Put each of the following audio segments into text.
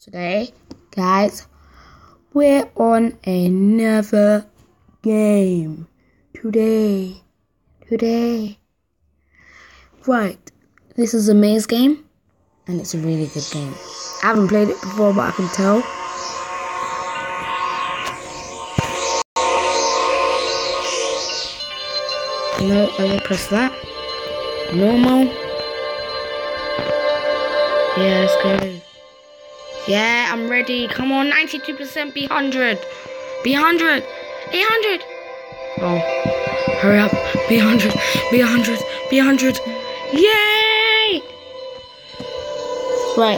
Today, guys, we're on another game. Today. Right, this is a maze game, and it's a really good game. I haven't played it before, but I can tell. No, I will press that. Normal. Yeah, let's go. Yeah, I'm ready. Come on, 92%, be 100. Be 100. Be 100. Oh, hurry up. Be 100. Be 100. Be 100. Yay! Right.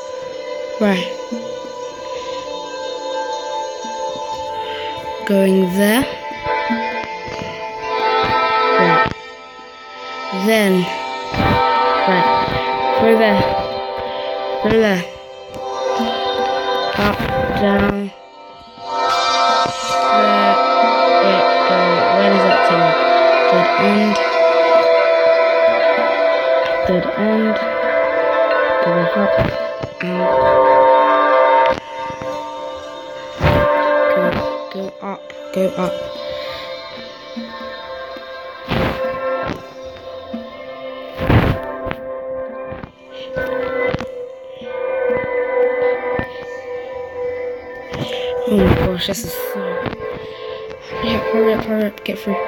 Going there. Right. Then. Right. Through there. Up, down. Where does that take me? Dead end. Go up, out. Go up. Oh my gosh, this is so... Hurry up, get through.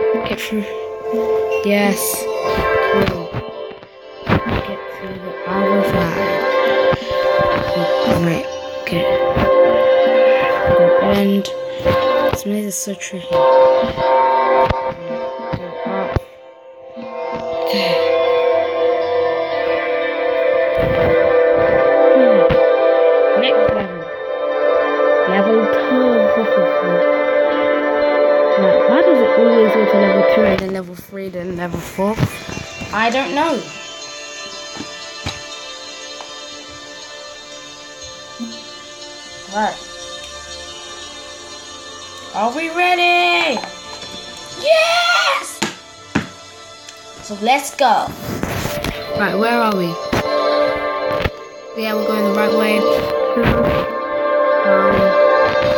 Yes. Cool. Get to the other side. Right, okay. The end. This maze is so tricky. Go up. Okay. Next level. Level 2. Now, why does it always go to level 2 and then level 3 then level 4? I don't know. Right. Are we ready? Yes! So let's go. Right, where are we? Yeah, we're going the right way. Up.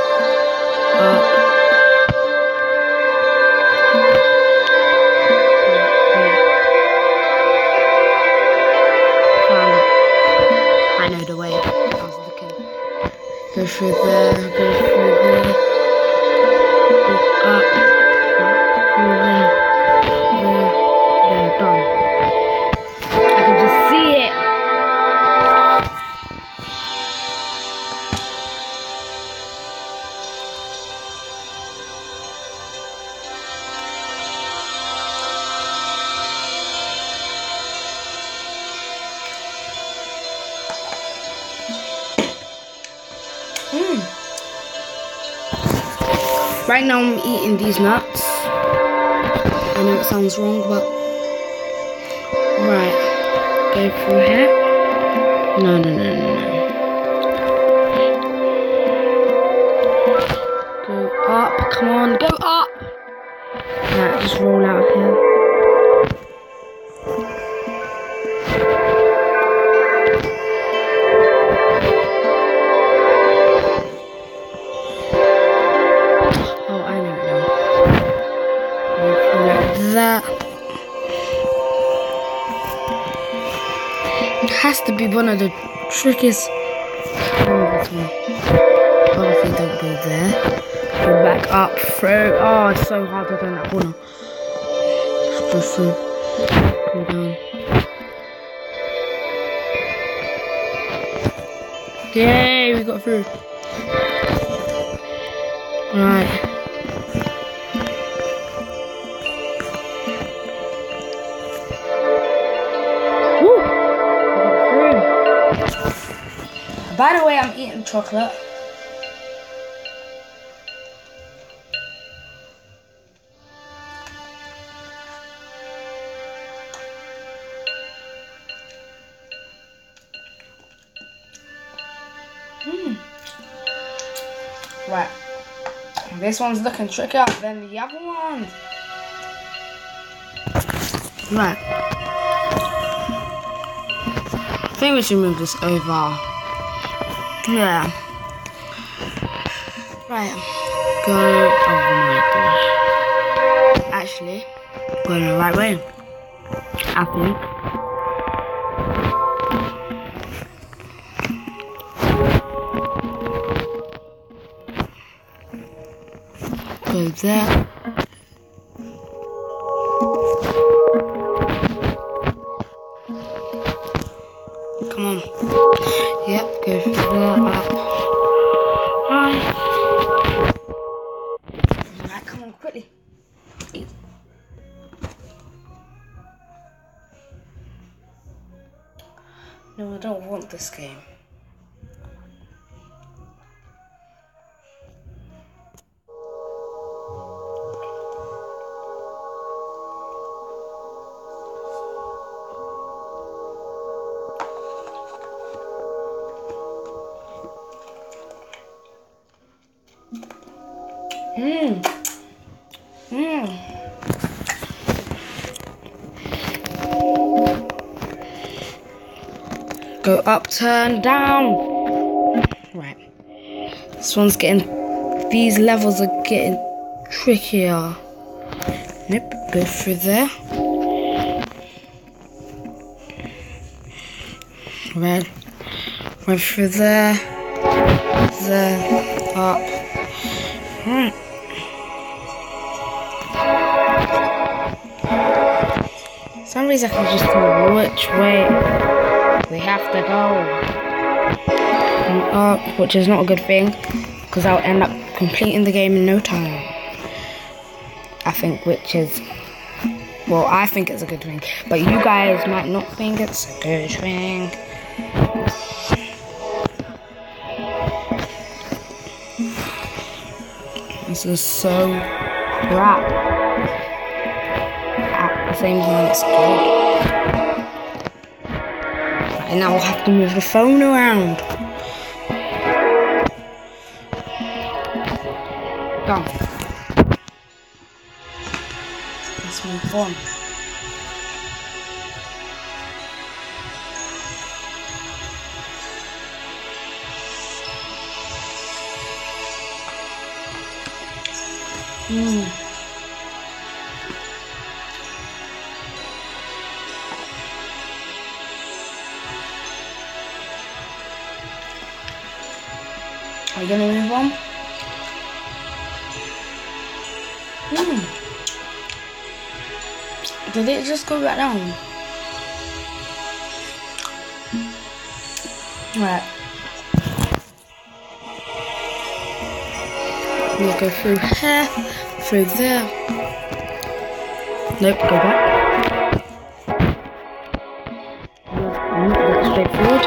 I know the way. I was looking. Go through there. Go up. Through there. There, done. I can just see it. Right now I'm eating these nuts. I know it sounds wrong, but... Right. Go through here. No. Go up. Come on, go up! Right, just roll out here. That has to be one of the trickiest. Obviously, don't go there. Go back up through. Oh, it's so hard to turn that corner. Just through. Go down. Yay, we got through. Right. By the way, I'm eating chocolate. Right. This one's looking trickier than the other one. Right. I think we should move this over. Yeah. Right. Go. Oh my gosh. Actually, going the right way. I think. Go there. Come on. Yep, go through there, up. Alright, come on, quickly. No, I don't want this game. Go up, turn, down. Right. This one's getting... These levels are getting trickier. Nope, go through there. Red. Went through there. There. Up. Right. For some reason I can just tell which way we have to go. And up, which is not a good thing, because I'll end up completing the game in no time. I think, which is, well, I think it's a good thing, but you guys might not think it's a good thing. This is so crap. At the same time, it's good. And now we'll have to move the phone around. Go. Let's move on. Are you gonna move on? Did it just go back down? Right. We'll go through here, through there. Nope, go back. That's straightforward.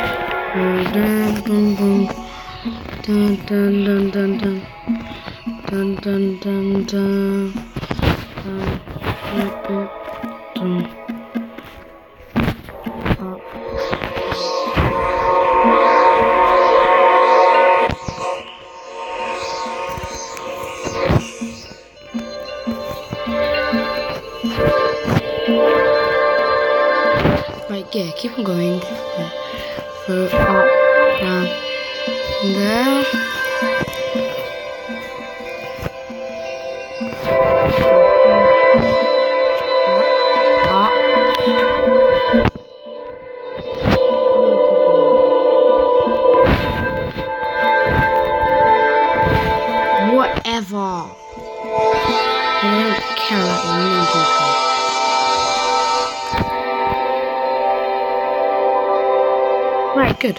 Dun dun dun dun dun dun dun dun dun dun. Right, yeah, keep on going. Go up, down, there. Whatever. I don't care about the million people. Right, good.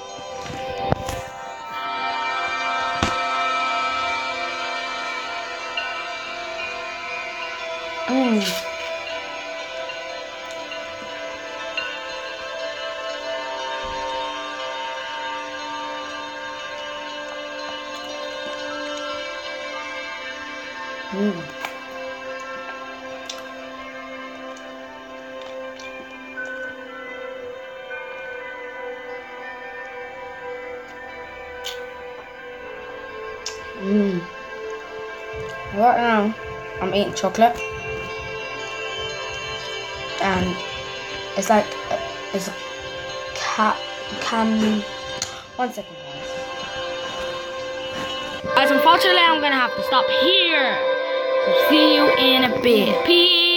Right now, I'm eating chocolate, and it's like it's a can. 1 second. unfortunately, I'm gonna have to stop here. So see you in a bit. Peace.